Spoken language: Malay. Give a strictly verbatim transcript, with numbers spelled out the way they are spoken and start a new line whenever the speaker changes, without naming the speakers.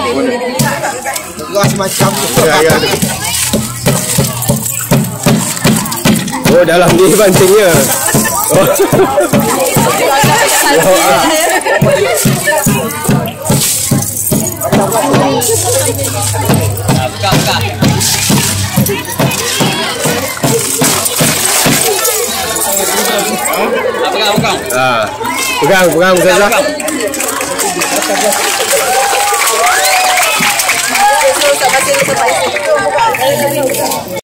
Ras macam tu.
Ya, ya. Oh, dalam ni pancingnya. Oh. Oh, ah.
Buka, buka. Pegang, pegang.
Ah. Pegang, pegang Ustazah.
Tak baca